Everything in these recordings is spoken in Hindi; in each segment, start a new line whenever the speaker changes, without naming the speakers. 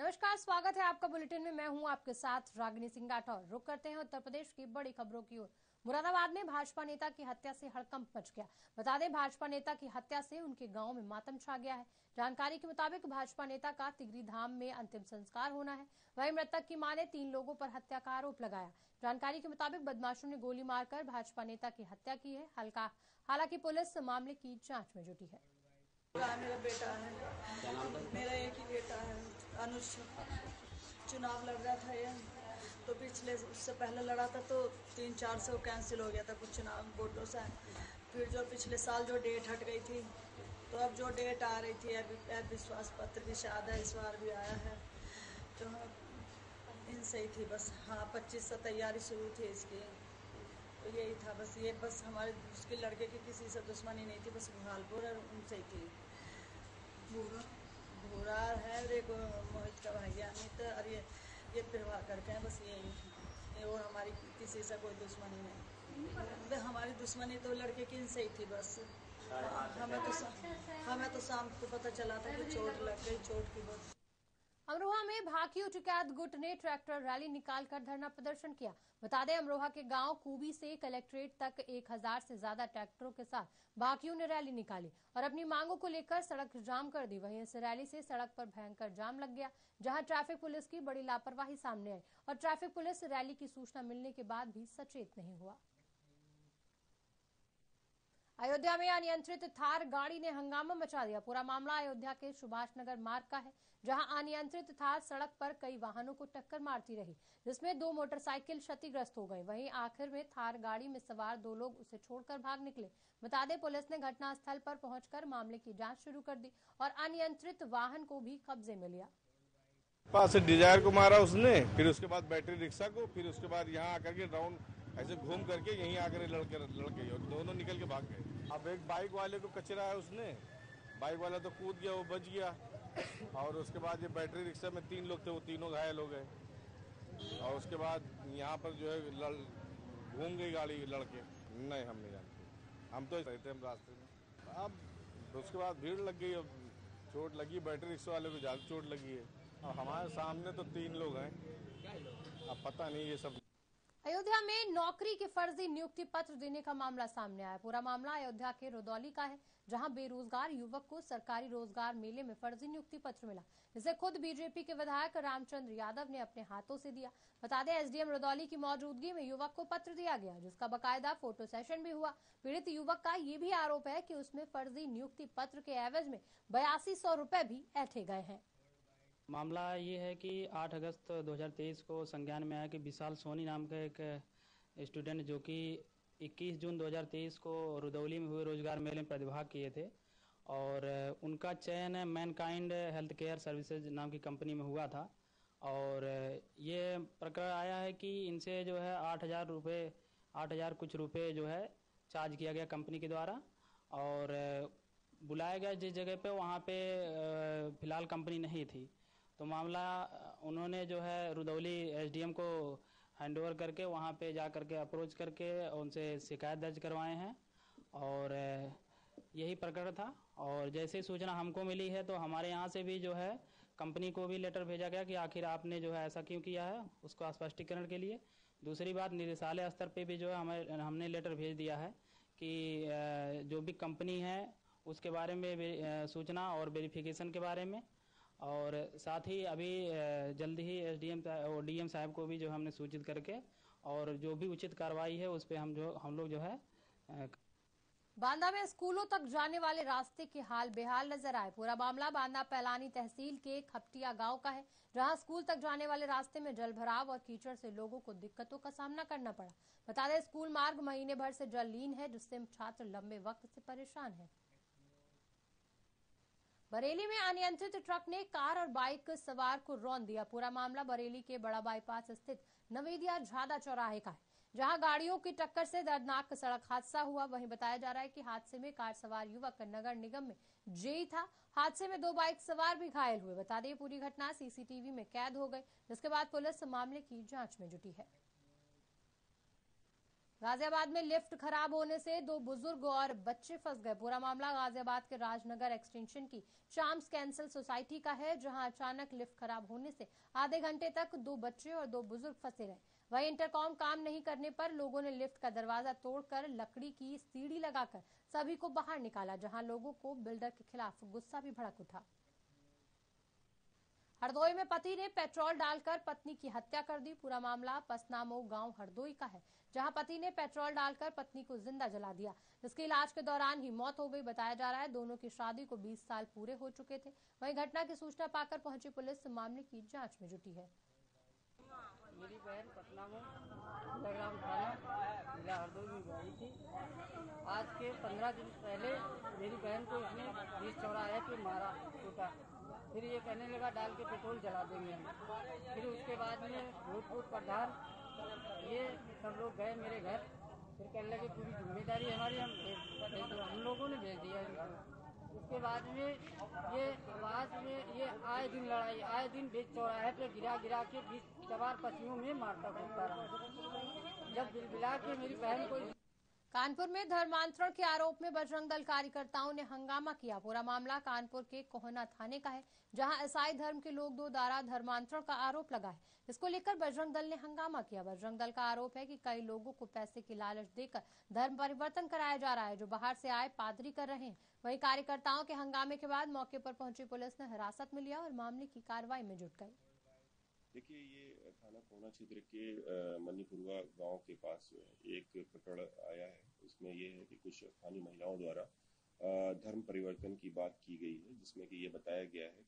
नमस्कार, स्वागत है आपका बुलेटिन में। मैं हूं आपके साथ रागिनी सिंह राठौर। रुक करते हैं उत्तर प्रदेश की बड़ी खबरों की ओर। मुरादाबाद में भाजपा नेता की हत्या से हड़कंप मच गया। बता दें, भाजपा नेता की हत्या से उनके गांव में मातम छा गया है। जानकारी के मुताबिक भाजपा नेता का तिगरी धाम में अंतिम संस्कार होना है। वहीं मृतक की मां ने 3 लोगों पर हत्या का आरोप लगाया। जानकारी के मुताबिक बदमाशों ने गोली मारकर भाजपा नेता की हत्या की है। हालांकि पुलिस मामले की जाँच में जुटी है।
मेरा बेटा है, मेरा एक ही बेटा है अनुज। चुनाव लड़ रहा था ये, तो पिछले उससे पहले लड़ा था तो 3-4 कैंसिल हो गया था कुछ चुनाव वोटों से। फिर जो पिछले साल जो डेट हट गई थी, तो अब जो डेट आ रही थी विश्वास पत्र भी शायद इस बार भी आया है, तो इनसे ही थी बस। हाँ, 25 से तैयारी शुरू थी इसकी, तो यही था बस। ये बस हमारे उसके लड़के की किसी से दुश्मनी नहीं थी, बस भालपुर और उनसे ही थी। भूरा है, देखो मोहित का भाई अमित, और ये प्रवाह करके हैं बस। ये और हमारी किसी से कोई दुश्मनी नहीं। हमारी दुश्मनी तो लड़के की इनसे ही थी बस। हमें तो शाम को पता चला था कि चोट लग गई, चोट की बहुत।
अमरोहा में भाकियू टिकैत गुट ने ट्रैक्टर रैली निकालकर धरना प्रदर्शन किया। बता दें, अमरोहा के गांव कूबी से कलेक्ट्रेट तक 1000 से ज्यादा ट्रैक्टरों के साथ भाकियू ने रैली निकाली और अपनी मांगों को लेकर सड़क जाम कर दी। वहीं इस रैली से सड़क पर भयंकर जाम लग गया, जहां ट्रैफिक पुलिस की बड़ी लापरवाही सामने आई और ट्रैफिक पुलिस रैली की सूचना मिलने के बाद भी सचेत नहीं हुआ। अयोध्या में अनियंत्रित थार गाड़ी ने हंगामा मचा दिया। पूरा मामला अयोध्या के सुभाष नगर मार्ग का है, जहां अनियंत्रित थार सड़क पर कई वाहनों को टक्कर मारती रही, जिसमें 2 मोटरसाइकिल क्षतिग्रस्त हो गई। वहीं आखिर में थार गाड़ी में सवार 2 लोग उसे छोड़कर भाग निकले। बता दें, पुलिस ने घटनास्थल पर पहुंचकर मामले की जांच शुरू कर दी और अनियंत्रित वाहन को भी कब्जे में लिया।
पास से डिजायर को मारा उसने, फिर उसके बाद बैटरी रिक्शा को, फिर उसके बाद यहाँ आकर के राउंड ऐसे घूम करके यहीं आकर लड़के और दोनों निकल के भाग गए। अब एक बाइक वाले को कचरा है उसने, बाइक वाला तो कूद गया, वो बच गया। और उसके बाद ये बैटरी रिक्शा में 3 लोग थे, वो तीनों घायल हो गए। और उसके बाद यहाँ पर जो है घूम गई गाड़ी लड़के। नहीं, हम नहीं जानते, हम तो रहते हम रास्ते में। अब उसके बाद भीड़ लग गई, अब चोट लगी, बैटरी रिक्शा वाले को ज्यादा चोट लगी है। और हमारे सामने तो 3 लोग हैं, अब पता नहीं ये सब।
अयोध्या में नौकरी के फर्जी नियुक्ति पत्र देने का मामला सामने आया। पूरा मामला अयोध्या के रुदौली का है, जहां बेरोजगार युवक को सरकारी रोजगार मेले में फर्जी नियुक्ति पत्र मिला, जिसे खुद बीजेपी के विधायक रामचंद्र यादव ने अपने हाथों से दिया। बता दें, एसडीएम रुदौली की मौजूदगी में युवक को पत्र दिया गया, जिसका बाकायदा फोटो सेशन भी हुआ। पीड़ित युवक का ये भी आरोप है कि उसमें फर्जी नियुक्ति पत्र के एवज में 8200 रुपए भी ऐंठे गए हैं।
मामला ये है कि 8 अगस्त 2023 को संज्ञान में आया कि विशाल सोनी नाम का एक स्टूडेंट, जो कि 21 जून 2023 को रुदौली में हुए रोजगार मेले में प्रतिभाग किए थे और उनका चयन मैनकाइंड हेल्थ केयर सर्विसेज नाम की कंपनी में हुआ था। और ये प्रकरण आया है कि इनसे जो है 8,000 कुछ रुपये जो है चार्ज किया गया कंपनी के द्वारा, और बुलाया गया जिस जगह पे, वहाँ पे फिलहाल कंपनी नहीं थी। तो मामला उन्होंने जो है रुदौली एसडीएम को हैंडओवर करके वहाँ पे जा करके अप्रोच करके उनसे शिकायत दर्ज करवाए हैं और यही प्रकरण था। और जैसे सूचना हमको मिली है, तो हमारे यहाँ से भी जो है कंपनी को भी लेटर भेजा गया कि आखिर आपने जो है ऐसा क्यों किया है, उसको स्पष्टीकरण के लिए। दूसरी बात, निदेशालय स्तर पे भी जो है हमने लेटर भेज दिया है कि जो भी कंपनी है उसके बारे में सूचना और वेरिफिकेशन के बारे में, और साथ ही अभी जल्द ही एसडीएम और डीएम साहब को भी जो हमने सूचित करके और जो भी उचित कार्रवाई है उस पे हम लोग जो है।
बांदा में स्कूलों तक जाने वाले रास्ते के हाल बेहाल नजर आए। पूरा मामला बांदा पैलानी तहसील के खपटिया गांव का है, जहां स्कूल तक जाने वाले रास्ते में जलभराव और कीचड़ से लोगों को दिक्कतों का सामना करना पड़ा। बता दें, स्कूल मार्ग महीने भर से जललीन है, जिससे छात्र लंबे वक्त से परेशान है। बरेली में अनियंत्रित ट्रक ने कार और बाइक सवार को रौंद दिया। पूरा मामला बरेली के बड़ा बाईपास स्थित नवेदिया झादा चौराहे का है, जहां गाड़ियों की टक्कर से दर्दनाक सड़क हादसा हुआ। वहीं बताया जा रहा है कि हादसे में कार सवार युवक नगर निगम में जेई था। हादसे में 2 बाइक सवार भी घायल हुए। बता दें, पूरी घटना सीसीटीवी में कैद हो गई, जिसके बाद पुलिस मामले की जांच में जुटी है। गाजियाबाद में लिफ्ट खराब होने से 2 बुजुर्ग और बच्चे फंस गए। पूरा मामला गाजियाबाद के राजनगर एक्सटेंशन की चाम्स कैंसल सोसाइटी का है, जहां अचानक लिफ्ट खराब होने से आधे घंटे तक 2 बच्चे और 2 बुजुर्ग फंसे रहे। वहीं इंटरकॉम काम नहीं करने पर लोगों ने लिफ्ट का दरवाजा तोड़कर लकड़ी की सीढ़ी लगाकर सभी को बाहर निकाला, जहां लोगों को बिल्डर के खिलाफ गुस्सा भी भड़क उठा। हरदोई में पति ने पेट्रोल डालकर पत्नी की हत्या कर दी। पूरा मामला पसनामो गांव हरदोई का है, जहां पति ने पेट्रोल डालकर पत्नी को जिंदा जला दिया, जिसके इलाज के दौरान ही मौत हो गई। बताया जा रहा है दोनों की शादी को 20 साल पूरे हो चुके थे। वहीं घटना की सूचना पाकर पहुंची पुलिस मामले की जांच में जुटी है।
मेरी बहन पसनामो ग्राम थाना जिला हरदोई में गई थी। आज के 15 दिन पहले मेरी बहन को इसने बीच चौराहे पे मारा, टूटा। फिर ये कहने लगा डाल के पेट्रोल जला देंगे हम। फिर उसके बाद में भूतपूर्व प्रधान ये सब लोग गए मेरे घर। फिर कहने लगे पूरी जिम्मेदारी हमारी, हम लोगों ने भेज दिया इनको। उसके बाद में ये आए दिन लड़ाई, आए दिन बीच चौराहे पे गिरा के बीच सवार पशुओं में मारता कूदता रहा। जब बिलबिला के मेरी बहन को
कानपुर में धर्मांतरण के आरोप में बजरंग दल कार्यकर्ताओं ने हंगामा किया। पूरा मामला कानपुर के कोहना थाने का है, जहां ईसाई धर्म के लोग 2 द्वारा धर्मांतरण का आरोप लगा है। इसको लेकर बजरंग दल ने हंगामा किया। बजरंग दल का आरोप है कि कई लोगों को पैसे की लालच देकर धर्म परिवर्तन कराया जा रहा है, जो बाहर से आए पादरी कर रहे हैं। वहीं कार्यकर्ताओं के हंगामे के बाद मौके पर पहुंची पुलिस ने हिरासत में लिया और मामले की कार्रवाई में जुट गई।
देखिए, ये थाना कोहना क्षेत्र के मनीपुरवा गांव के पास एक प्रकरण आया है। इसमें ये है कि कुछ स्थानीय महिलाओं द्वारा धर्म परिवर्तन की बात की गई है, जिसमें कि ये बताया गया है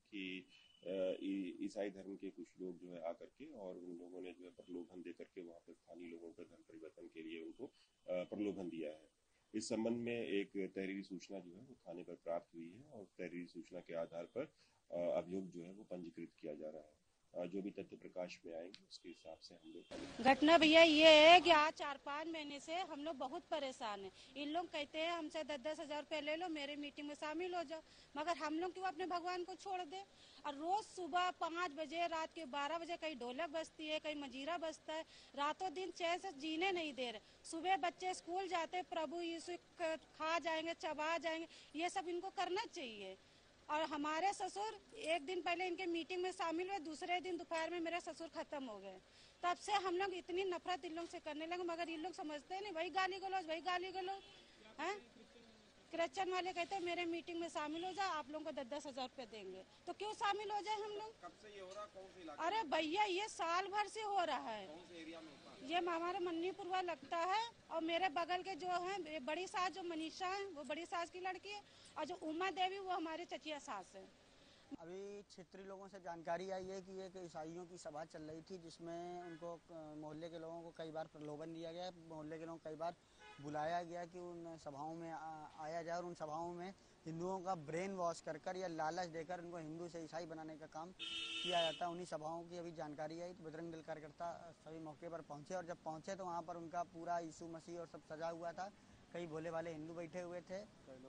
कि ईसाई धर्म के कुछ लोग जो है आकर के और उन लोगों ने जो है प्रलोभन दे करके वहाँ पर स्थानीय लोगों का धर्म परिवर्तन के लिए उनको प्रलोभन दिया है। इस संबंध में एक तहरीरी सूचना जो है वो थाने पर प्राप्त हुई है और तहरीरी सूचना के आधार पर अभियोग जो है वो पंजीकृत किया जा रहा है। जो भी तथ्य प्रकाश में आएंगे उसके हिसाब से हम लोग।
घटना भैया ये है कि आज 4-5 महीने से हम लोग बहुत परेशान हैं। इन लोग कहते हैं हमसे 10-10 हजार रुपये ले लो, मेरे मीटिंग में शामिल हो जाओ, मगर हम लोग क्यों अपने भगवान को छोड़ दे। और रोज सुबह 5 बजे, रात के 12 बजे कहीं ढोलक बजती है, कहीं मजीरा बजता है। रातों दिन चैन से जीने नहीं दे रहे। सुबह बच्चे स्कूल जाते, प्रभु यीशु खा जाएंगे, चबा जाएंगे, ये सब इनको करना चाहिए। और हमारे ससुर एक दिन पहले इनके मीटिंग में शामिल हुए, दूसरे दिन दोपहर में मेरे ससुर खत्म हो गए। तब से हम लोग इतनी नफरत इन लोग से करने लगे, मगर इन लोग समझते नहीं, वही गाली गलौज हैं। क्रिश्चियन वाले कहते हैं मेरे मीटिंग में शामिल हो जाए, आप लोगों को 10-10 हजार रुपये देंगे। तो क्यों शामिल हो जाए हम लोग?
कब से ये हो रहा, कौन से इलाके?
अरे भैया ये साल भर से हो रहा है।
कौन से एरिया में होता है?
ये हमारे मन्नीपुरवा लगता है। और मेरे बगल के जो है बड़ी सास, जो मनीषा है, वो बड़ी सास की लड़की है, और जो उमा देवी वो हमारे चचिया सास है।
अभी क्षेत्रीय लोगों से जानकारी आई है कि एक ईसाइयों की सभा चल रही थी, जिसमें उनको मोहल्ले के लोगों को कई बार प्रलोभन दिया गया। मोहल्ले के लोगों को कई बार बुलाया गया कि उन सभाओं में आया जाए और उन सभाओं में हिंदुओं का ब्रेन वॉश कर या लालच देकर उनको हिंदू से ईसाई बनाने का काम किया जाता है। उन्हीं सभाओं की अभी जानकारी आई तो बजरंग दल कार्यकर्ता सभी मौके पर पहुंचे, और जब पहुंचे तो वहाँ पर उनका पूरा यीशु मसीह और सब सजा हुआ था। कई भोले वाले हिंदू बैठे हुए थे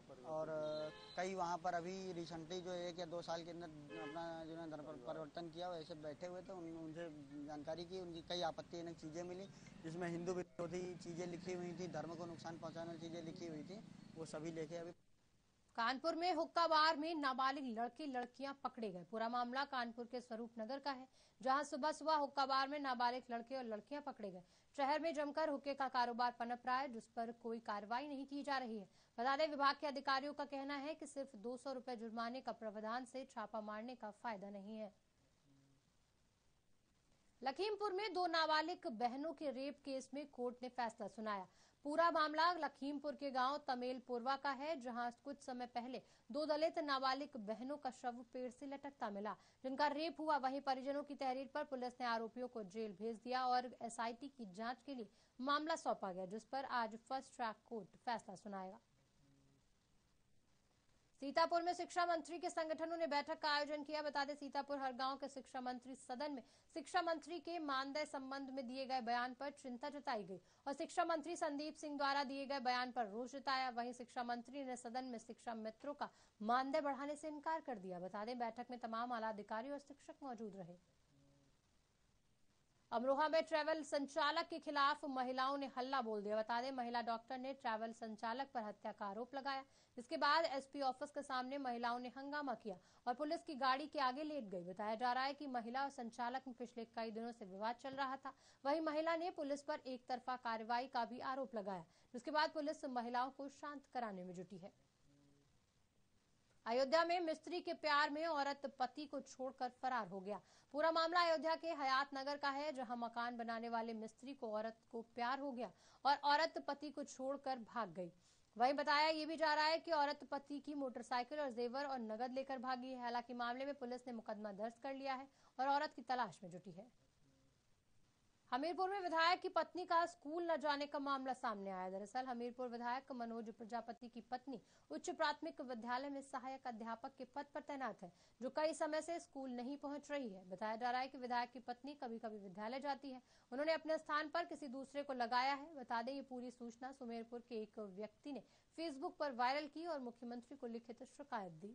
और कई वहाँ पर अभी रिसेंटली जो 1 या 2 साल के अंदर अपना जो है धर्म परिवर्तन किया वैसे बैठे हुए थे। उनसे जानकारी की, उनकी कई आपत्तिजनक चीज़ें मिली, जिसमें हिंदू विरोधी चीज़ें लिखी हुई थी, धर्म को नुकसान पहुँचाने वाली चीज़ें लिखी हुई थी, वो सभी लेके अभी।
कानपुर में हुक्का बार में नाबालिग लड़के लड़कियां पकड़े गए। पूरा मामला कानपुर के स्वरूप नगर का है, जहां सुबह सुबह हुक्का बार में नाबालिग लड़के और लड़कियां पकड़े गए। शहर में जमकर हुक्के का कारोबार पनप रहा है, जिस पर कोई कार्रवाई नहीं की जा रही है। बता दें, विभाग के अधिकारियों का कहना है कि सिर्फ 200 रुपए जुर्माने का प्रावधान से छापा मारने का फायदा नहीं है। लखीमपुर में 2 नाबालिग बहनों के रेप केस में कोर्ट ने फैसला सुनाया। पूरा मामला लखीमपुर के गांव तमेलपुरवा का है, जहां कुछ समय पहले 2 दलित नाबालिग बहनों का शव पेड़ से लटकता मिला, जिनका रेप हुआ। वहीं परिजनों की तहरीर पर पुलिस ने आरोपियों को जेल भेज दिया और एसआईटी की जांच के लिए मामला सौंपा गया, जिस पर आज फर्स्ट ट्रैक कोर्ट फैसला सुनाएगा। सीतापुर में शिक्षा मंत्री के संगठनों ने बैठक का आयोजन किया। बता दें, सीतापुर हर गांव के शिक्षा मंत्री सदन में शिक्षा मंत्री के मानदेय संबंध में दिए गए बयान पर चिंता जताई गई और शिक्षा मंत्री संदीप सिंह द्वारा दिए गए बयान पर रोष जताया। वहीं शिक्षा मंत्री ने सदन में शिक्षा मित्रों का मानदेय बढ़ाने से इनकार कर दिया। बता दें, बैठक में तमाम आला अधिकारी और शिक्षक मौजूद रहे। अमरोहा में ट्रैवल संचालक के खिलाफ महिलाओं ने हल्ला बोल दिया। बता दें, महिला डॉक्टर ने ट्रैवल संचालक पर हत्या का आरोप लगाया। इसके बाद एसपी ऑफिस के सामने महिलाओं ने हंगामा किया और पुलिस की गाड़ी के आगे लेट गई। बताया जा रहा है कि महिला और संचालक में पिछले कई दिनों से विवाद चल रहा था। वहीं महिला ने पुलिस पर एक तरफा कार्रवाई का भी आरोप लगाया, जिसके बाद पुलिस महिलाओं को शांत कराने में जुटी है। अयोध्या में मिस्त्री के प्यार में औरत पति को छोड़कर फरार हो गया। पूरा मामला अयोध्या के हयात नगर का है, जहां मकान बनाने वाले मिस्त्री को औरत को प्यार हो गया और औरत पति को छोड़कर भाग गई। वहीं बताया ये भी जा रहा है कि औरत पति की मोटरसाइकिल और जेवर और नगद लेकर भागी है। हालांकि मामले में पुलिस ने मुकदमा दर्ज कर लिया है और औरत की तलाश में जुटी है। हमीरपुर में विधायक की पत्नी का स्कूल न जाने का मामला सामने आया। दरअसल हमीरपुर विधायक मनोज प्रजापति की पत्नी उच्च प्राथमिक विद्यालय में सहायक अध्यापक के पद पर तैनात है, जो कई समय से स्कूल नहीं पहुंच रही है। बताया जा रहा है कि विधायक की पत्नी कभी कभी विद्यालय जाती है, उन्होंने अपने स्थान पर किसी दूसरे को लगाया है। बता दें, ये पूरी सूचना सुमेरपुर के एक व्यक्ति ने फेसबुक पर वायरल की और मुख्यमंत्री को लिखित शिकायत दी।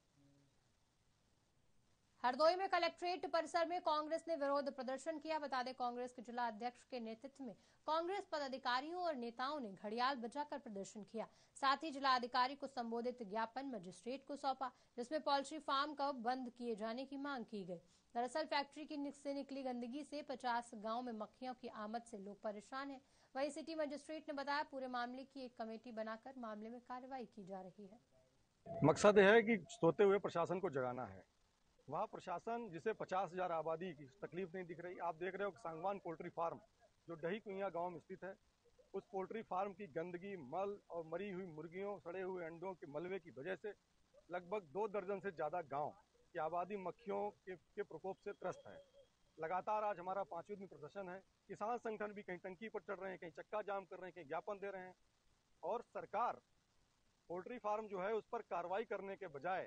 हरदोई में कलेक्ट्रेट परिसर में कांग्रेस ने विरोध प्रदर्शन किया। बता दें, कांग्रेस के जिला अध्यक्ष के नेतृत्व में कांग्रेस पदाधिकारियों और नेताओं ने घड़ियाल बजाकर प्रदर्शन किया। साथ ही जिला अधिकारी को संबोधित ज्ञापन मजिस्ट्रेट को सौंपा, जिसमें पोल्ट्री फार्म का बंद किए जाने की मांग की गई। दरअसल फैक्ट्री से निकली गंदगी से 50 गाँव में मक्खियों की आमद से लोग परेशान हैं। वहीं सिटी मजिस्ट्रेट ने बताया, पूरे मामले की एक कमेटी बनाकर मामले में कार्रवाई की जा रही है।
मकसद यह है कि सोते हुए प्रशासन को जगाना है। वहाँ प्रशासन जिसे 50,000 आबादी की तकलीफ नहीं दिख रही। आप देख रहे हो कि सांगवान पोल्ट्री फार्म जो डही कुइया गांव में स्थित है, उस पोल्ट्री फार्म की गंदगी, मल और मरी हुई मुर्गियों, सड़े हुए अंडों के मलबे की वजह से लगभग 2 दर्जन से ज़्यादा गांव की आबादी मक्खियों के प्रकोप से त्रस्त है। लगातार आज हमारा 5वें दिन प्रदर्शन है। किसान संगठन भी कहीं टंकी पर चढ़ रहे हैं, कहीं चक्का जाम कर रहे हैं, कहीं ज्ञापन दे रहे हैं और सरकार पोल्ट्री फार्म जो है उस पर कार्रवाई करने के बजाय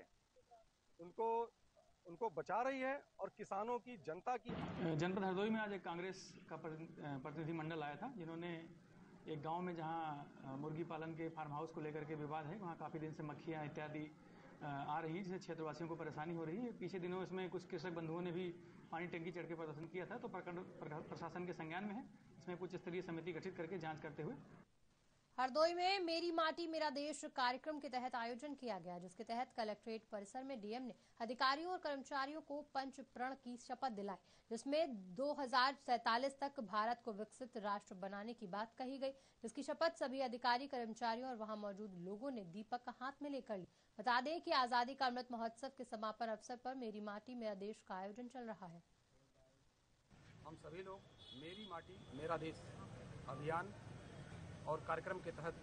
उनको बचा रही है और किसानों की, जनता की।
जनपद हरदोई में आज एक कांग्रेस का प्रतिनिधिमंडल आया था, जिन्होंने एक गांव में जहां मुर्गी पालन के फार्म हाउस को लेकर के विवाद है, वहां काफ़ी दिन से मक्खियां इत्यादि आ रही हैं, जिससे क्षेत्रवासियों को परेशानी हो रही है। पिछले दिनों इसमें कुछ कृषक बंधुओं ने भी पानी टंकी चढ़ के प्रदर्शन किया था, तो प्रशासन के संज्ञान में है। इसमें उच्च स्तरीय समिति गठित करके जाँच करते हुए
हरदोई में मेरी माटी मेरा देश कार्यक्रम के तहत आयोजन किया गया, जिसके तहत कलेक्ट्रेट परिसर में डीएम ने अधिकारियों और कर्मचारियों को पंच प्रण की शपथ दिलाई, जिसमें 2047 तक भारत को विकसित राष्ट्र बनाने की बात कही गई, जिसकी शपथ सभी अधिकारी, कर्मचारियों और वहां मौजूद लोगों ने दीपक हाथ में लेकर ली। बता दें कि आजादी का अमृत महोत्सव के समापन अवसर पर मेरी माटी मेरा देश का आयोजन चल रहा है।
हम सभी लोग मेरी माटी मेरा देश अभियान और कार्यक्रम के तहत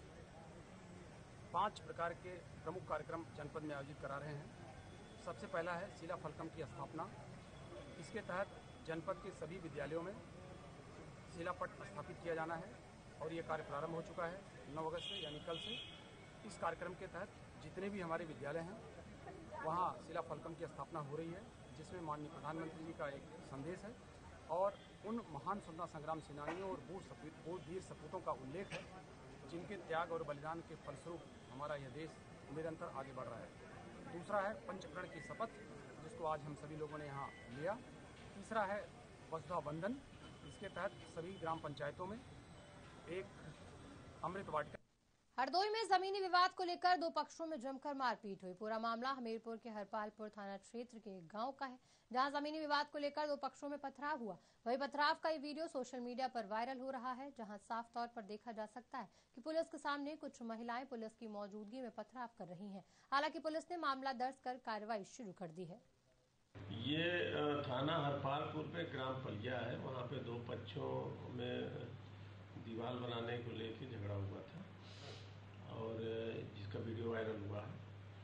5 प्रकार के प्रमुख कार्यक्रम जनपद में आयोजित करा रहे हैं। सबसे पहला है शिला फलकम की स्थापना। इसके तहत जनपद के सभी विद्यालयों में शिलापट स्थापित किया जाना है और ये कार्य प्रारंभ हो चुका है 9 अगस्त से, यानी कल से। इस कार्यक्रम के तहत जितने भी हमारे विद्यालय हैं वहाँ शिला फलकम की स्थापना हो रही है, जिसमें माननीय प्रधानमंत्री जी का एक संदेश है और उन महान स्वतंत्रता संग्राम सेनानियों और वीर सपूतों का उल्लेख है, जिनके त्याग और बलिदान के फलस्वरूप हमारा यह देश निरंतर आगे बढ़ रहा है। दूसरा है पंचप्रण की शपथ, जिसको आज हम सभी लोगों ने यहाँ लिया। तीसरा है वसुधा बंधन। इसके तहत सभी ग्राम पंचायतों में एक अमृत वाटिका।
हरदोई में जमीनी विवाद को लेकर 2 पक्षों में जमकर मारपीट हुई। पूरा मामला हमीरपुर के हरपालपुर थाना क्षेत्र के एक गांव का है, जहां जमीनी विवाद को लेकर 2 पक्षों में पथराव हुआ। वही पथराव का ये वीडियो सोशल मीडिया पर वायरल हो रहा है, जहां साफ तौर पर देखा जा सकता है कि पुलिस के सामने कुछ महिलाएं पुलिस की मौजूदगी में पथराव कर रही हैं। हालांकि पुलिस ने मामला दर्ज कर कार्रवाई शुरू कर दी है।
ये थाना हरपालपुर पे ग्राम पलिया है, वहाँ पे 2 पक्षों में दीवार बनाने को लेकर झगड़ा हुआ था और जिसका वीडियो वायरल हुआ है।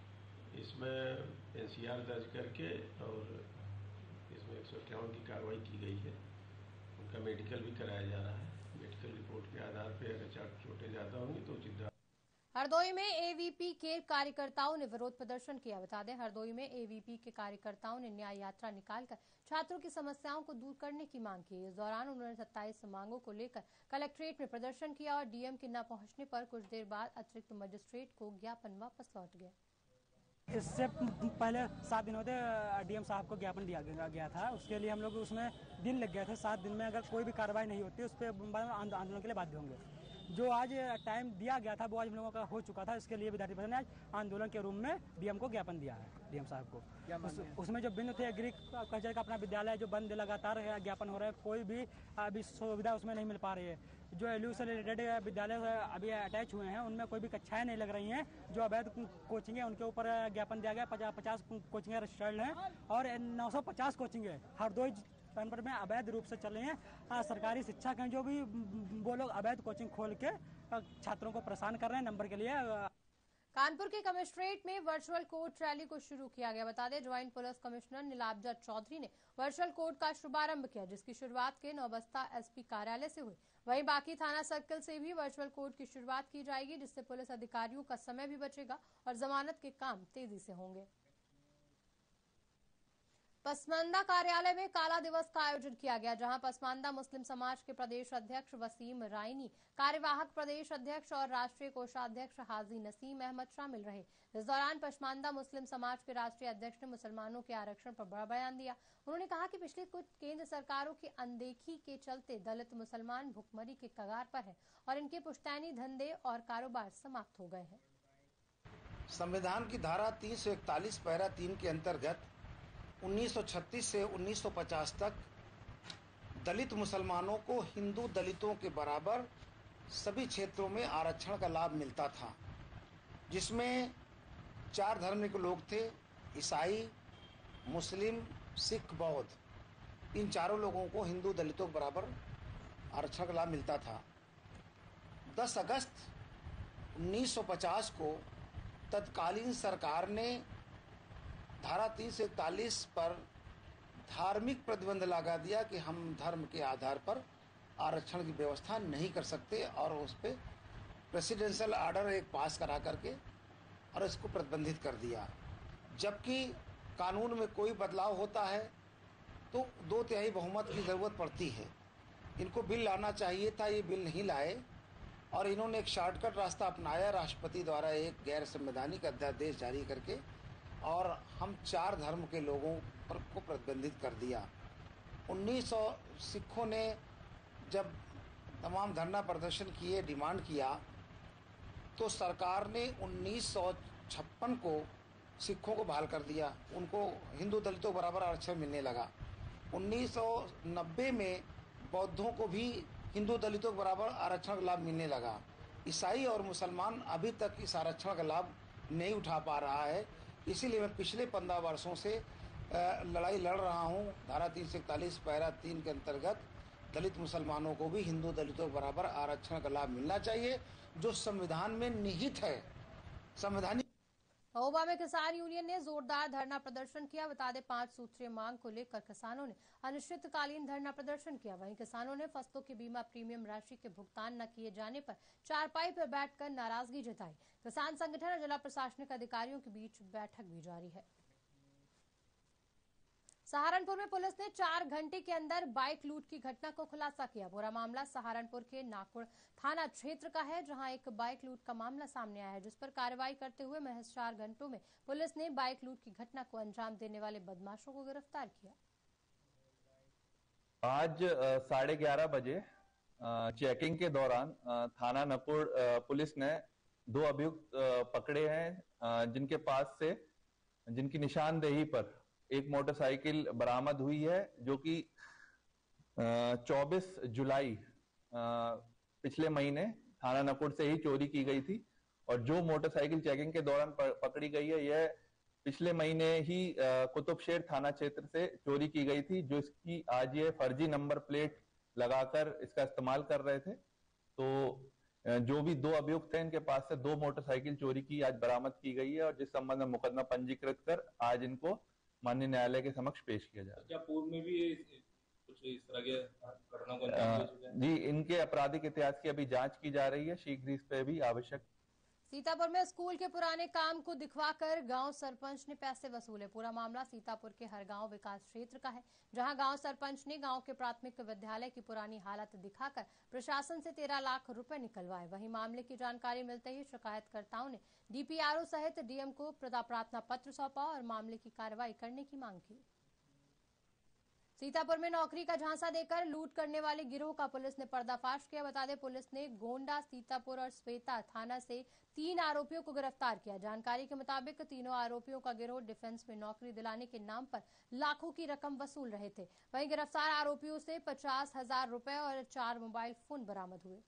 इसमें एनसीआर दर्ज करके और इसमें 151 की कार्रवाई की गई है। उनका मेडिकल भी कराया जा रहा है। मेडिकल रिपोर्ट के आधार पर अगर चोटें ज़्यादा होंगी तो उचित।
हरदोई में एवीपी के कार्यकर्ताओं ने विरोध प्रदर्शन किया। बता दें, हरदोई में एवीपी के कार्यकर्ताओं ने न्याय यात्रा निकालकर छात्रों की समस्याओं को दूर करने की मांग की। इस दौरान उन्होंने 27 मांगों को लेकर कलेक्ट्रेट में प्रदर्शन किया और डीएम के न पहुंचने पर कुछ देर बाद अतिरिक्त मजिस्ट्रेट को ज्ञापन वापस लौट गया।
इससे पहले 7 दिनों से डीएम साहब को ज्ञापन दिया गया था। उसके लिए हम लोग उसमें दिन लग गए थे। 7 दिन में अगर कोई भी कार्रवाई नहीं होती उस पर आंदोलन के लिए बाध्य होंगे। जो आज टाइम दिया गया था वो आज हम लोगों का हो चुका था। इसके लिए विद्यार्थी परिषद ने आज आंदोलन के रूप में डीएम को ज्ञापन दिया है। डीएम साहब को उसमें जो बिंदु थे एग्रीकल्चर का अपना विद्यालय जो बंद लगातार ज्ञापन हो रहा है, कोई भी अभी सुविधा उसमें नहीं मिल पा रही है। जो एलयू से रिलेटेड विद्यालय अभी अटैच हुए हैं उनमें कोई भी कक्षाएं नहीं लग रही हैं। जो अवैध कोचिंग है उनके ऊपर ज्ञापन दिया गया। 50 कोचिंग रजिस्टर्ड हैं और 950 कोचिंग है हरदोई जनपद में अवैध रूप से चल रही हैं। सरकारी शिक्षा के जो भी वो लोग अवैध कोचिंग खोल के छात्रों को परेशान कर रहे हैं नंबर के लिए।
कानपुर के कमिश्नरेट में वर्चुअल कोर्ट रैली को शुरू किया गया। बता दें joint police commissioner Nilabja Chaudhary ने वर्चुअल कोर्ट का शुभारंभ किया, जिसकी शुरुआत के नौबस्ता एसपी कार्यालय से हुई। वहीं बाकी थाना सर्कल से भी वर्चुअल कोर्ट की शुरुआत की जाएगी, जिससे पुलिस अधिकारियों का समय भी बचेगा और जमानत के काम तेजी से होंगे। पसमानदा कार्यालय में काला दिवस का आयोजन किया गया, जहां पसमानदा मुस्लिम समाज के प्रदेश अध्यक्ष वसीम रायनी, कार्यवाहक प्रदेश अध्यक्ष और राष्ट्रीय कोषाध्यक्ष हाजी नसीम अहमद शामिल रहे। इस दौरान पसमानदा मुस्लिम समाज के राष्ट्रीय अध्यक्ष ने मुसलमानों के आरक्षण पर बड़ा बयान दिया। उन्होंने कहा कि पिछली कुछ केंद्र सरकारों की अनदेखी के चलते दलित मुसलमान भुखमरी के कगार पर है और इनके पुश्तैनी धंधे और कारोबार समाप्त हो गए हैं।
संविधान की धारा 341 पैरा 3 के अंतर्गत 1936 से 1950 तक दलित मुसलमानों को हिंदू दलितों के बराबर सभी क्षेत्रों में आरक्षण का लाभ मिलता था, जिसमें 4 धर्म के लोग थे, ईसाई, मुस्लिम, सिख, बौद्ध। इन चारों लोगों को हिंदू दलितों के बराबर आरक्षण का लाभ मिलता था। 10 अगस्त 1950 को तत्कालीन सरकार ने धारा 341 पर धार्मिक प्रतिबंध लगा दिया कि हम धर्म के आधार पर आरक्षण की व्यवस्था नहीं कर सकते और उस पर प्रेसिडेंशियल ऑर्डर एक पास करा करके और इसको प्रतिबंधित कर दिया। जबकि कानून में कोई बदलाव होता है तो 2/3 बहुमत की ज़रूरत पड़ती है। इनको बिल लाना चाहिए था, ये बिल नहीं लाए और इन्होंने एक शॉर्टकट रास्ता अपनाया। राष्ट्रपति द्वारा एक गैर संवैधानिक अध्यादेश जारी करके और हम 4 धर्म के लोगों पर को प्रतिबंधित कर दिया। 1900 सिखों ने जब तमाम धरना प्रदर्शन किए, डिमांड किया, तो सरकार ने 1956 को सिखों को बहाल कर दिया। उनको हिंदू दलितों बराबर आरक्षण मिलने लगा। 1990 में बौद्धों को भी हिंदू दलितों के बराबर आरक्षण का लाभ मिलने लगा। ईसाई और मुसलमान अभी तक इस आरक्षण का लाभ नहीं उठा पा रहा है। इसीलिए मैं पिछले 15 वर्षों से लड़ाई लड़ रहा हूं। धारा 341 पैरा 3 के अंतर्गत दलित मुसलमानों को भी हिंदू दलितों के बराबर आरक्षण का लाभ मिलना चाहिए, जो संविधान में निहित है। संवैधानिक
महोबा में किसान यूनियन ने जोरदार धरना प्रदर्शन किया। बता दें 5 सूत्रीय मांग को लेकर किसानों ने अनिश्चितकालीन धरना प्रदर्शन किया। वहीं किसानों ने फसलों की बीमा प्रीमियम राशि के भुगतान न किए जाने पर चारपाई पर बैठकर नाराजगी जताई। किसान संगठन और जिला प्रशासनिक अधिकारियों के बीच बैठक भी जारी है। सहारनपुर में पुलिस ने 4 घंटे के अंदर बाइक लूट की घटना को खुलासा किया। पूरा मामला सहारनपुर के नाकुड़ थाना क्षेत्र का है, जहां एक बाइक लूट का मामला सामने आया है, जिस पर कार्रवाई करते हुए महज 4 घंटों में पुलिस ने बाइक लूट की घटना को अंजाम देने वाले बदमाशों को गिरफ्तार किया।
आज 11:30 बजे चेकिंग के दौरान थाना नकुड़ पुलिस ने 2 अभियुक्त पकड़े हैं, जिनके पास से जिनकी निशानदेही पर एक मोटरसाइकिल बरामद हुई है, जो कि 24 जुलाई पिछले महीने थाना नकुड़ से ही चोरी की गई थी। और जो मोटरसाइकिल चेकिंग के दौरान पकड़ी गई है, यह पिछले महीने ही कुतुबशेर थाना क्षेत्र से चोरी की गई थी, जो इसकी आज ये फर्जी नंबर प्लेट लगाकर इसका इस्तेमाल कर रहे थे। तो जो भी 2 अभियुक्त हैं, इनके पास से 2 मोटरसाइकिल चोरी की आज बरामद की गई है और जिस संबंध में मुकदमा पंजीकृत कर आज इनको माननीय न्यायालय के समक्ष पेश किया जाए।
क्या पूर्व में भी कुछ इस तरह के घटनाओं को अंजाम दे चुके हैं?
जी, इनके आपराधिक इतिहास की अभी जांच की जा रही है। शीघ्र इस पे भी आवश्यक
सीतापुर में स्कूल के पुराने काम को दिखवाकर गांव सरपंच ने पैसे वसूले। पूरा मामला सीतापुर के हरगांव विकास क्षेत्र का है, जहां गांव सरपंच ने गांव के प्राथमिक विद्यालय की पुरानी हालत दिखाकर प्रशासन से 13 लाख रुपए निकलवाए। वहीं मामले की जानकारी मिलते ही शिकायतकर्ताओं ने डीपीआरओ सहित डीएम को प्रार्थना पत्र सौंपा और मामले की कार्रवाई करने की मांग की। सीतापुर में नौकरी का झांसा देकर लूट करने वाले गिरोह का पुलिस ने पर्दाफाश किया। बता दें, पुलिस ने गोंडा, सीतापुर और स्वेता थाना से 3 आरोपियों को गिरफ्तार किया। जानकारी के मुताबिक तीनों आरोपियों का गिरोह डिफेंस में नौकरी दिलाने के नाम पर लाखों की रकम वसूल रहे थे। वहीं गिरफ्तार आरोपियों से 50,000 रुपए और 4 मोबाइल फोन बरामद हुए।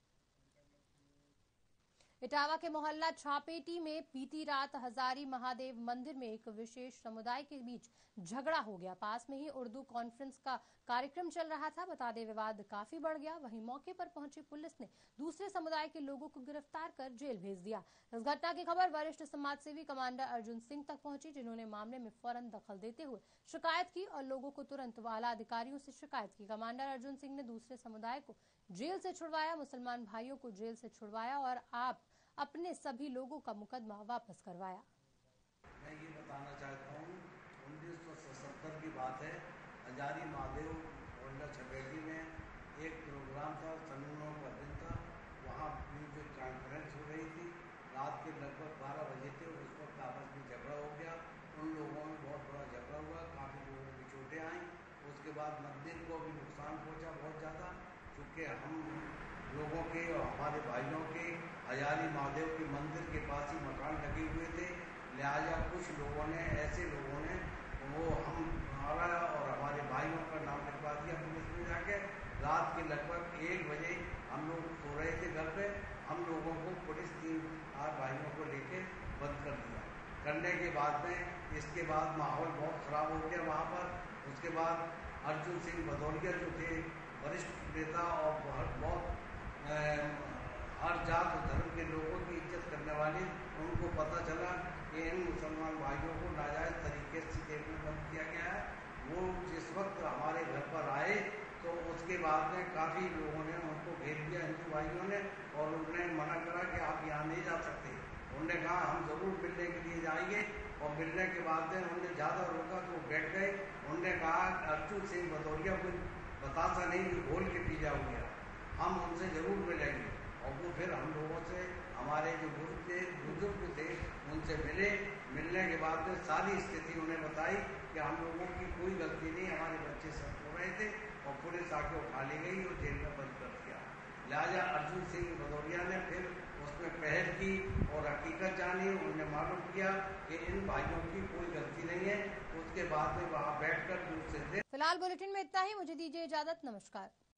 इटावा के मोहल्ला छापेटी में बीती रात हजारी महादेव मंदिर में एक विशेष समुदाय के बीच झगड़ा हो गया। पास में ही उर्दू कॉन्फ्रेंस का कार्यक्रम चल रहा था। बता दें, विवाद काफी बढ़ गया। वहीं मौके पर पहुंची पुलिस ने दूसरे समुदाय के लोगों को गिरफ्तार कर जेल भेज दिया। इस घटना की खबर वरिष्ठ समाजसेवी कमांडर अर्जुन सिंह तक पहुंची, जिन्होंने मामले में फौरन दखल देते हुए शिकायत की और लोगों को तुरंत वाला अधिकारियों से शिकायत की। कमांडर अर्जुन सिंह ने दूसरे समुदाय को जेल से छुड़वाया, मुसलमान भाइयों को जेल से छुड़वाया और अपने सभी लोगों का मुकदमा वापस करवाया।
मैं ये बताना चाहता हूँ, 1977 की बात है। हजारी महादेव गोंडा छपेटी में एक प्रोग्राम था, सन्नों का दिन था। वहाँ म्यूजिक कॉन्फ्रेंस हो रही थी। रात के लगभग 12 बजे थे। उस वक्त आपस में झगड़ा हो गया। उन लोगों में बहुत बड़ा झगड़ा हुआ, काफ़ी लोगों की चोटें आई। उसके बाद मंदिर को भी नुकसान पहुँचा बहुत ज़्यादा, चूँकि हम लोगों के और हमारे भाइयों के हजारी महादेव के मंदिर के पास ही मकान लगे हुए थे। लिहाजा कुछ लोगों ने, ऐसे लोगों ने वो हमारा और हमारे भाइयों का नाम लिखवा दिया पुलिस में जाके। रात के लगभग 1 बजे हम लोग सो रहे थे घर पे। हम लोगों को पुलिस 3 भाइयों को लेके बंद कर दिया। करने के बाद में इसके बाद माहौल बहुत ख़राब हो गया वहाँ पर। उसके बाद अर्जुन सिंह भदौरिया जो थे वरिष्ठ नेता और बहुत हर जात और धर्म के लोगों की इज्जत करने वाले, उनको पता चला कि इन मुसलमान भाइयों को नाजायज़ तरीके से जेल में बंद किया गया है। वो जिस वक्त हमारे घर पर आए तो उसके बाद में काफ़ी लोगों ने उनको घेर दिया, हिंदू भाइयों ने, और उन्होंने मना करा कि आप यहाँ नहीं जा सकते। उन्होंने कहा हम ज़रूर मिलने के लिए जाएंगे, और मिलने के बाद में उन्होंने ज़्यादा रोका तो बैठ गए। उन्होंने कहा अर्जुन सिंह भदौरिया को बतासा नहीं कि घोल के पी जाओगे, हम उनसे ज़रूर मिलेंगे। और वो फिर हम लोगों से, हमारे जो बुजुर्ग थे उनसे मिलने के बाद में सारी स्थिति उन्हें बताई कि हम लोगों की कोई गलती नहीं, हमारे बच्चे सब सो रहे थे और पुलिस आके उठा ली गई और जेल में बंद कर दिया। लिहाजा अर्जुन सिंह भदौरिया ने फिर उसमें पहल की और हकीकत जानी। उन्होंने मालूम किया कि इन भाइयों की कोई गलती नहीं है। उसके बाद में वहाँ बैठकर दूसरे दिन।
फिलहाल बुलेटिन में इतना ही। मुझे दीजिए इजाजत। नमस्कार।